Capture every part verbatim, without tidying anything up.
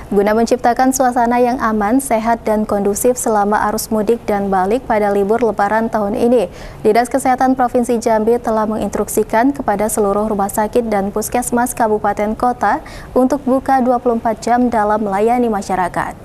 Guna menciptakan suasana yang aman, sehat, dan kondusif selama arus mudik dan balik pada libur Lebaran tahun ini, Dinas Kesehatan Provinsi Jambi telah menginstruksikan kepada seluruh rumah sakit dan puskesmas kabupaten kota untuk buka dua puluh empat jam dalam melayani masyarakat.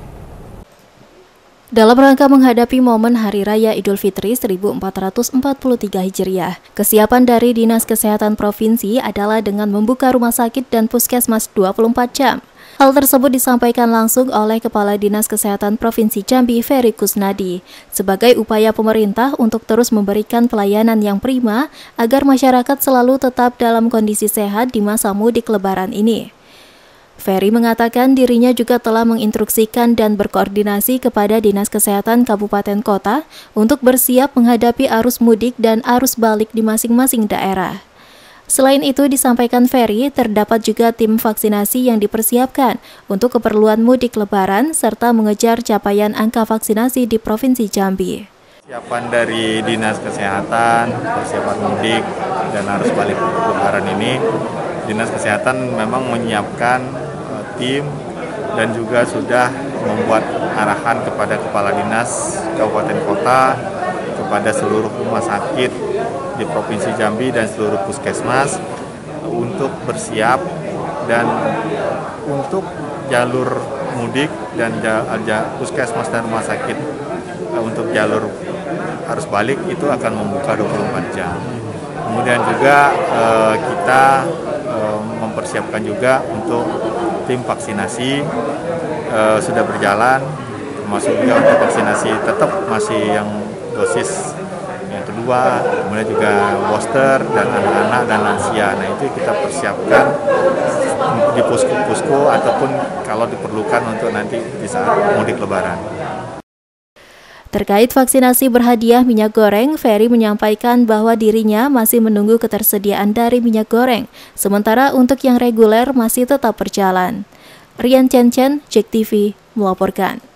Dalam rangka menghadapi momen Hari Raya Idul Fitri seribu empat ratus empat puluh tiga Hijriah, kesiapan dari Dinas Kesehatan Provinsi adalah dengan membuka rumah sakit dan puskesmas dua puluh empat jam. Hal tersebut disampaikan langsung oleh Kepala Dinas Kesehatan Provinsi Jambi, Ferry Kusnadi, sebagai upaya pemerintah untuk terus memberikan pelayanan yang prima agar masyarakat selalu tetap dalam kondisi sehat di masa mudik Lebaran ini. Ferry mengatakan dirinya juga telah menginstruksikan dan berkoordinasi kepada Dinas Kesehatan Kabupaten Kota untuk bersiap menghadapi arus mudik dan arus balik di masing-masing daerah. Selain itu, disampaikan Ferry, terdapat juga tim vaksinasi yang dipersiapkan untuk keperluan mudik Lebaran serta mengejar capaian angka vaksinasi di Provinsi Jambi. Persiapan dari Dinas Kesehatan, persiapan mudik dan arus balik Lebaran ini, Dinas Kesehatan memang menyiapkan tim dan juga sudah membuat arahan kepada Kepala Dinas Kabupaten Kota, kepada seluruh rumah sakit di Provinsi Jambi dan seluruh puskesmas untuk bersiap dan untuk jalur mudik dan puskesmas dan rumah sakit untuk jalur arus balik itu akan membuka dua puluh empat jam. Kemudian juga eh, kita eh, mempersiapkan juga untuk tim vaksinasi uh, sudah berjalan, termasuk juga untuk vaksinasi tetap masih yang dosis yang kedua, kemudian juga booster dan anak-anak dan lansia. Nah itu kita persiapkan di posko-posko ataupun kalau diperlukan untuk nanti di saat mudik Lebaran. Terkait vaksinasi berhadiah minyak goreng, Ferry menyampaikan bahwa dirinya masih menunggu ketersediaan dari minyak goreng, sementara untuk yang reguler masih tetap berjalan. Rian Chen Chen, J E K T V, melaporkan.